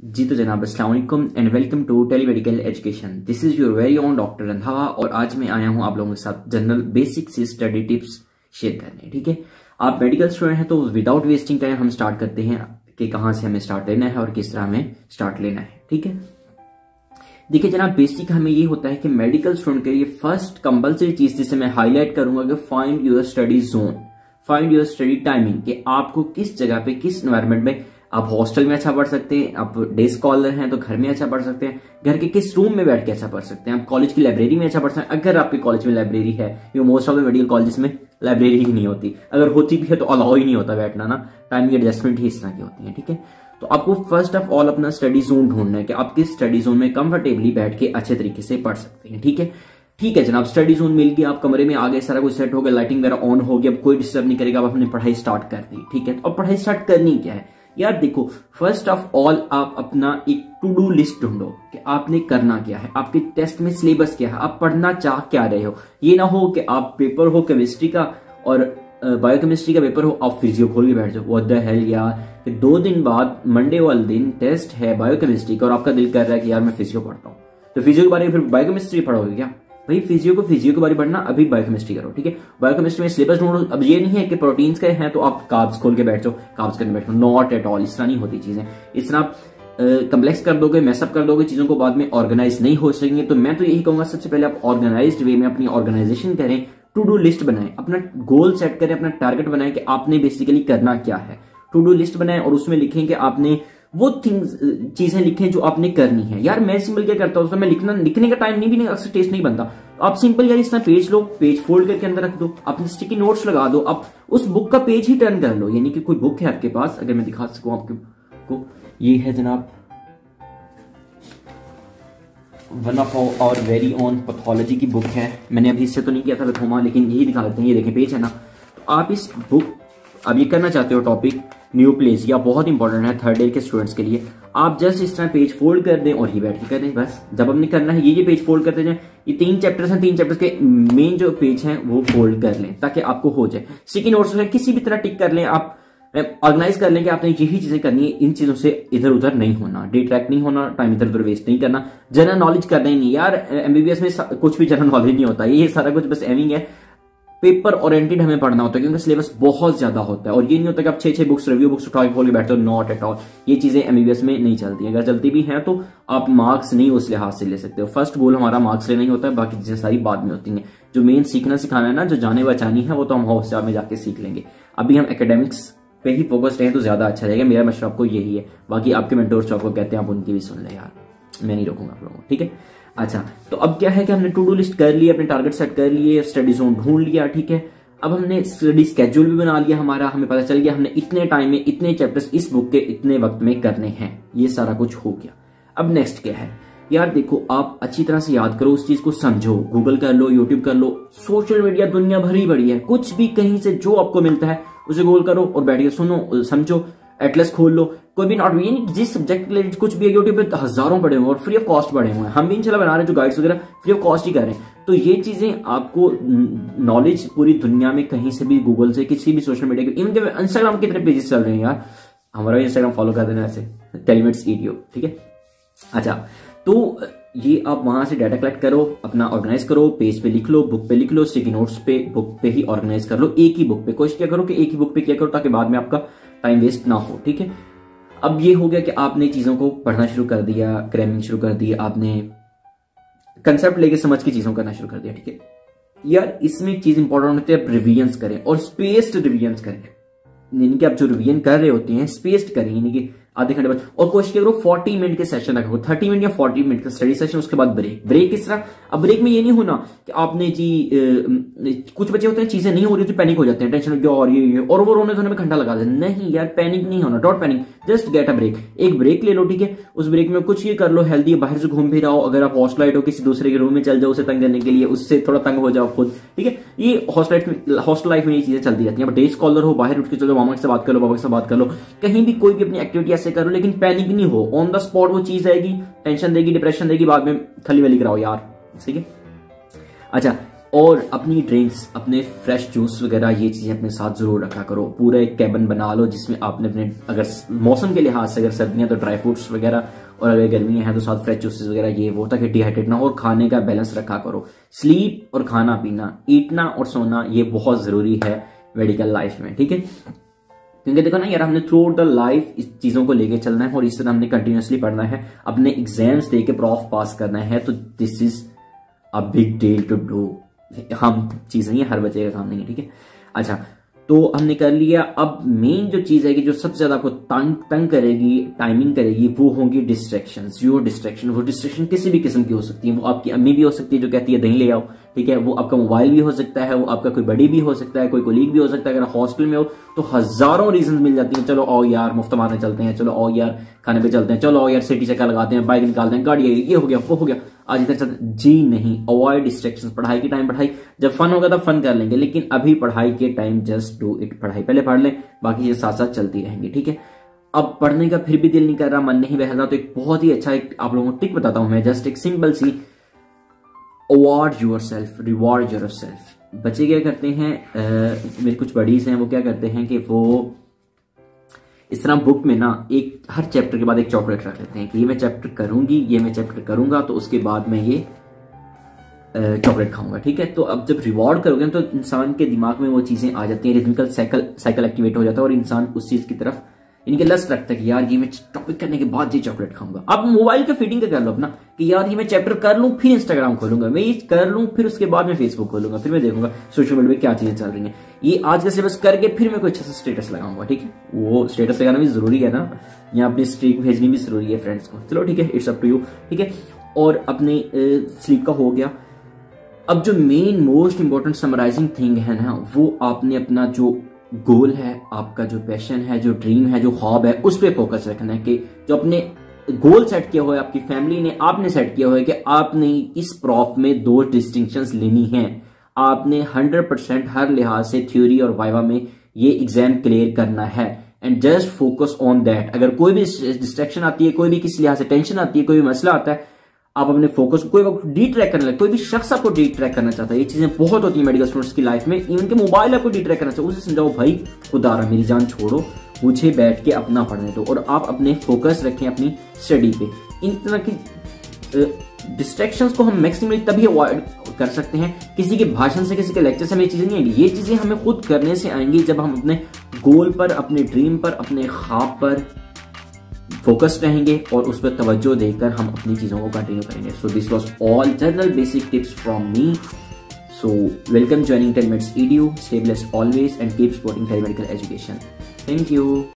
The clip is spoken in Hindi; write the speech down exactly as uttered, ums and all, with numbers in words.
जी तो जनाब अस्सलाम वालेकुम and welcome to telemedical education. This is your very own doctor Randhawa और आज मैं आया हूं आप लोगों के साथ जनरल बेसिक से स्टडी टिप्स शेयर करने। ठीक है, आप मेडिकल स्टूडेंट हैं तो विदाउट वेस्टिंग टाइम हम स्टार्ट करते हैं कि कहां से हमें स्टार्ट लेना है और किस तरह हमें स्टार्ट लेना है। ठीक है, देखिए जनाब, बेसिक हमें ये होता है कि मेडिकल स्टूडेंट के लिए फर्स्ट कंपल्सरी चीज जिसे मैं हाईलाइट करूंगा कि find your study zone, find your study timing, कि आपको किस जगह पे किस एनवायरमेंट में, आप हॉस्टल में अच्छा पढ़ सकते हैं, आप डे स्कॉलर हैं तो घर में अच्छा पढ़ सकते हैं, घर के किस रूम में बैठ के अच्छा पढ़ सकते हैं, आप कॉलेज की लाइब्रेरी में अच्छा पढ़ सकते हैं अगर आपके कॉलेज में लाइब्रेरी है। ये most of the medical colleges में लाइब्रेरी ही नहीं होती, अगर होती भी है तो अलाउ ही नहीं होता बैठना ना, टाइमिंग एडजस्टमेंट ही इस तरह की होती है। ठीक है, तो आपको फर्स्ट ऑफ ऑल अपना स्टडी जोन ढूंढना है कि आप किस स्टडी जोन में कंफर्टेबली बैठ के अच्छे तरीके से पढ़ सकते हैं। ठीक है ठीक है जनाब, स्टडी जोन मिल गया, आप कमरे में आ गए, सारा कुछ सेट हो गया, लाइटिंग वगैरह ऑन हो गया, अब कोई डिस्टर्ब नहीं करेगा, आप अपनी पढ़ाई स्टार्ट कर दी। ठीक है, तो अब पढ़ाई स्टार्ट करनी क्या है यार, देखो फर्स्ट ऑफ ऑल आप अपना एक टू डू लिस्ट ढूंढो कि आपने करना क्या है, आपके टेस्ट में सिलेबस क्या है, आप पढ़ना चाह क्या रहे हो। ये ना हो कि आप पेपर हो केमिस्ट्री का और बायोकेमिस्ट्री का पेपर हो, आप फिजियो खोल के बैठ जाओ, व्हाट द हेल यार, फिर दो दिन बाद मंडे वाले दिन टेस्ट है बायोकेमिस्ट्री का और आपका दिल कर रहा है कि यार मैं फिजियो पढ़ता हूँ, तो फिजियो के बारे में फिर बायोकेमिस्ट्री पढ़ोगे क्या भाई? फिजियो को फिजियो के बारे में पढ़ना, अभी बायोकेमिस्ट्री करो। ठीक है, बायोकेमिस्ट्री में सिलेबस ढूंढो। अब ये नहीं है कि प्रोटीन्स के हैं तो आप कार्ब्स खोल के बैठ जाओ, कार्ब्स करने बैठो, नॉट एट ऑल, इस तरह नहीं होती चीजें। इस तरह आप कम्प्लेक्स कर दोगे, मैसअप कर दोगे, चीजों को बाद में ऑर्गेनाइज नहीं हो सकेंगे। तो मैं तो यही कहूंगा सबसे पहले आप ऑर्गेनाइज्ड वे में अपनी ऑर्गेनाइजेशन करें, टू डू लिस्ट बनाएं, अपना गोल सेट करें, अपना टारगेट बनाएं कि आपने बेसिकली करना क्या है। टू डू लिस्ट बनाएं और उसमें लिखें कि आपने वो थिंग्स चीजें लिखें जो आपने करनी है। यार मैं सिंपल क्या करता हूँ, तो मैं लिखना लिखने का टाइम नहीं भी नहीं, अक्सर टेस्ट नहीं बनता। आप सिंपल यार इस तरह पेज लो, पेज फोल्ड करके अंदर रख दो, अपने स्टिकी नोट्स लगा दो, आप उस बुक का पेज ही टर्न कर लो। यानी कि कोई बुक है आपके पास, अगर मैं दिखा सकूं आपको, ये है जनाब one of our very own pathology की बुक है। मैंने अभी इससे तो नहीं किया था लिथोमा, लेकिन यही दिखा देते हैं, ये देखें पेज है ना। तो आप इस बुक, अब ये करना चाहते हो टॉपिक न्यूप्लेसिया, बहुत इंपॉर्टेंट है थर्ड ईयर के स्टूडेंट्स के लिए। आप जस्ट इस तरह पेज फोल्ड कर दें और ये बैठ के कर दें, बस जब हमने करना है ये ये पेज फोल्ड करते जाएं। ये तीन चैप्टर्स हैं, तीन चैप्टर्स के मेन जो पेज हैं वो फोल्ड कर लें ताकि आपको हो जाए। स्टिकी नोट्स में किसी भी तरह टिक कर लें, आप ऑर्गेनाइज कर लें कि आपने यही चीजें करनी है, इन चीजों से इधर उधर नहीं होना, डे ट्रैक नहीं होना, टाइम इधर उधर वेस्ट नहीं करना, जनरल नॉलेज करना ही नहीं यार। एमबीबीएस में कुछ भी जनरल नॉलेज नहीं होता, ये सारा कुछ बस एविंग है। पेपर ओरिएंटेड हमें पढ़ना होता है क्योंकि सिलेबस बहुत ज्यादा होता है, और ये नहीं होता कि आप छह छह बुक्स रिव्यू बुक्स उठा के खोल के बैठते हो, नॉट एट ऑल। ये चीजें एमबीबीएस में नहीं चलती, अगर चलती भी हैं तो आप मार्क्स नहीं उस लिहाज से ले सकते हो। फर्स्ट गोल हमारा मार्क्स लेना ही होता है, बाकी चीजें सारी बाद में होती हैं। जो मेन सीखना सिखाना है ना, जो जाने बचानी है, वो तो हम हॉस्टल में जाके सीख लेंगे। अभी हम एकेडमिक्स पे ही फोकस्ड हैं तो ज्यादा अच्छा रहेगा, मेरा मशवरा आपको यही है। बाकी आपके मेंटोर्स जो आपको कहते हैं आप उनकी भी सुन ले यार, मैं नहीं रोकूंगा आप लोगों को। ठीक है, अच्छा तो अब क्या है कि हमने टू डू लिस्ट कर ली, अपने टारगेट सेट कर लिए, स्टडी जोन ढूंढ लिया। ठीक है, अब हमने स्टडी स्केड्यूल भी बना लिया हमारा, हमें पता चल गया हमने इतने टाइम में इतने चैप्टर्स इस बुक के इतने वक्त में करने हैं, ये सारा कुछ हो गया। अब नेक्स्ट क्या है यार, देखो आप अच्छी तरह से याद करो, उस चीज को समझो, गूगल कर लो, यूट्यूब कर लो, सोशल मीडिया दुनिया भरी बड़ी है, कुछ भी कहीं से जो आपको मिलता है उसे गूगल करो और बैठ के सुनो, समझो, एटलस खोल लो, कोई भी नॉट यानी जिस सब्जेक्ट रिलेटेड कुछ भी है, यूट्यूब पे हजारों पड़े हुए और फ्री ऑफ कॉस्ट पड़े हुए हैं। हम भी इंशाल्लाह बना रहे हैं जो गाइड्स वगैरह फ्री ऑफ कॉस्ट ही कर रहे हैं। तो ये चीजें आपको नॉलेज पूरी दुनिया में कहीं से भी, गूगल से, किसी भी सोशल मीडिया के, इवन इंस्टाग्राम के कितने पेजेस चल रहे हैं यार, हमारा इंस्टाग्राम फॉलो कर देना ऐसे टेलीमेट्स ईडियो। ठीक है, अच्छा तो ये आप वहां से डाटा कलेक्ट करो, अपना ऑर्गेनाइज करो, पेज पे लिख लो, बुक पे लिख लो, स्टिकी नोट्स पे बुक पे ही ऑर्गेनाइज कर लो, एक ही बुक पे। कोशिश क्या करो कि एक ही बुक पे किया करो ताकि बाद में आपका टाइम वेस्ट ना हो। ठीक है, अब ये हो गया कि आपने चीजों को पढ़ना शुरू कर दिया, क्रैमिंग शुरू कर दी, आपने कंसेप्ट लेके समझ के चीजों करना शुरू कर दिया। ठीक है यार, इसमें एक चीज इंपॉर्टेंट होती है, आप रिविजन्स करें और स्पेस्ड रिविजन्स करें। यानी कि आप जो रिवीजन कर रहे होते हैं स्पेस्ड करें, यानी कि आधे घंटे बाद, और कोशिश करो चालीस मिनट के सेशन रखो, तीस मिनट या चालीस मिनट का स्टडी सेशन, उसके बाद ब्रेक। ब्रेक किस तरह, अब ब्रेक में ये नहीं होना कि आपने जी ए, कुछ बच्चे होते हैं चीजें नहीं हो रही होती, पैनिक हो जाते हैं, टेंशन हो गया और ये ये और वो रोने धोने में घंटा लगा देते हैं। नहीं यार, पैनिक नहीं होना, don't panic, just get a break. एक ब्रेक ले लो, ठीक है, उस ब्रेक में कुछ ये कर लो हेल्दी, बाहर से घूम फिर आओ, अगर आप हॉस्टलाइट हो किसी दूसरे के रूम में चल जाओ उसे तंग करने के लिए, उससे थोड़ा तंग हो जाओ खुद। ठीक है, ये हॉस्टलाइट हॉस्टल लाइफ में ये चीजें चलती रहती है। डे स्कॉलर हो, बाहर उठ के चलो, मामा से बात कर लो, बाबा से बात कर लो, कहीं भी कोई भी अपनी एक्टिविटी ऐसे करो, लेकिन पैनिक नहीं हो। ऑन द स्पॉट वो चीज आएगी, टेंशन देगी, डिप्रेशन देगी, बाद में खली वली कराओ यार। ठीक है, अच्छा और अपनी ड्रिंक्स, अपने फ्रेश जूस वगैरह ये चीजें अपने साथ जरूर रखा करो। पूरा एक कैबिन बना लो जिसमें आपने अपने, अगर मौसम के लिहाज से अगर सर्दियां तो ड्राई फ्रूट्स वगैरह, और अगर गर्मियां हैं तो साथ फ्रेश जूसेस वगैरह ये वो, ताकि डिहाइड्रेट ना हो। और खाने का बैलेंस रखा करो। स्लीप और खाना पीना, ईटना और सोना ये बहुत जरूरी है मेडिकल लाइफ में, ठीक है। क्योंकि देखो ना यार, हमने थ्रू आउट द लाइफ इस चीजों को लेके चलना है और इस तरह हमने कंटिन्यूसली पढ़ना है, अपने एग्जाम्स दे के प्रॉफ पास करना है। तो this is a big deal to do. हम चीज नहीं है, हर बच्चे का काम नहीं है, ठीक है। अच्छा, तो हमने कर लिया। अब मेन जो चीज है कि जो सबसे ज्यादा आपको तंग तंग करेगी, टाइमिंग करेगी, वो होंगी डिस्ट्रैक्शंस। योर डिस्ट्रैक्शन, वो डिस्ट्रैक्शन किसी भी किस्म की हो सकती है। वो आपकी अम्मी भी हो सकती है जो कहती है दही ले आओ, ठीक है। वो आपका मोबाइल भी हो सकता है, वो आपका कोई बड़ी भी हो सकता है, कोई कोलीग भी हो सकता है। अगर हॉस्टल में हो तो हजारों रीजन मिल जाती हैं। चलो आओ यार मुफ्त मारने चलते हैं, चलो आओ यार खाने पे चलते हैं, चलो आओ यार सिटी चक्कर लगाते हैं, बाइक निकालते हैं, गाड़ी ये हो गया वो हो गया, आज इधर चलते। जी नहीं, अवॉइड डिस्ट्रैक्शंस। पढ़ाई के टाइम पढ़ाई, जब फन होगा तब फन कर लेंगे, लेकिन अभी पढ़ाई के टाइम जस्ट डू इट। पढ़ाई पहले पढ़ लें, बाकी ये साथ साथ चलती रहेंगी, ठीक है। अब पढ़ने का फिर भी दिल नहीं कर रहा, मन नहीं बहल रहा, तो एक बहुत ही अच्छा एक आप लोगों को टिक बताता हूं मैं, जस्ट एक सिंपल सी, award your self, reward your self. बच्चे क्या करते हैं, आ, मेरे कुछ बडीज हैं, वो क्या करते हैं कि वो इस तरह बुक में ना एक हर चैप्टर के बाद एक चॉकलेट रख लेते हैं कि ये मैं चैप्टर करूंगी, ये मैं चैप्टर करूंगा तो उसके बाद मैं ये चॉकलेट खाऊंगा, ठीक है। तो अब जब रिवॉर्ड करोगे तो इंसान के दिमाग में वो चीजें आ जाती हैं, रिदमिकल साइकिल साइकिल एक्टिवेट हो जाता है और इंसान उस चीज की तरफ इनके लस्ट रखता है कि यार ये मैं टॉपिक करने के बाद ये चॉकलेट खाऊंगा। अब मोबाइल का फीडिंग का कर लो अपना कि यार ये मैं चैप्टर कर लूं फिर इंस्टाग्राम खोलूंगा, मैं ये कर लूं फिर उसके बाद मैं फेसबुक खोलूंगा, फिर मैं देखूंगा सोशल मीडिया पे क्या चीजें चल रही हैं, ये आज का सिलेबस करके फिर मैं कोई अच्छा सा स्टेटस लगाऊंगा, ठीक है। वो स्टेटस लगाना भी जरूरी है ना, या अपनी स्ट्रीक भेजनी भी जरूरी है फ्रेंड्स को, चलो ठीक है, इट्स अप टू यू, ठीक है। और अपने स्लीप का हो गया। अब जो main most important summarizing thing है ना, वो आपने अपना जो गोल है, आपका जो पैशन है, जो ड्रीम है, जो ख्वाब है, उस पर फोकस रखना है कि जो अपने गोल सेट किया हुआ है, आपकी फैमिली ने, आपने सेट किया हुआ है कि आपने इस प्रॉफ में दो डिस्टिंक्शंस लेनी है, आपने हंड्रेड परसेंट हर लिहाज से थ्योरी और वाइवा में ये एग्जाम क्लियर करना है, and just focus on that. अगर कोई भी डिस्ट्रैक्शन आती है, कोई भी किसी लिहाज से टेंशन आती है, कोई भी मसला आता है, आप अपने फोकस कोई डी ट्रैक करने लगे, कोई भी शख्स आपको डी ट्रैक करना चाहता है, ये चीजें बहुत होती है मेडिकल स्टूडेंट्स की लाइफ में, इवन के मोबाइल आपको डी ट्रैक करना चाहिए, उसे समझाओ भाई खुदारा मेरी जान छोड़ो, मुझे बैठ के अपना पढ़ने दो, और आप अपने फोकस रखें अपनी स्टडी पे। इन तरह की डिस्ट्रैक्शंस को हम मैक्सिमली तभी अवॉइड कर सकते हैं, किसी के भाषण से, किसी के लेक्चर से हमें चीजें नहीं आएंगी, ये चीजें हमें खुद करने से आएंगी जब हम अपने गोल पर, अपने ड्रीम पर, अपने ख्वाब पर फोकस्ड रहेंगे और उस पर तवज्जो देकर हम अपनी चीजों को कंटिन्यू करेंगे। So this was all general basic tips from me. So welcome joining telemedicine E D U, stay blessed always and keep supporting telemedical education. Thank you.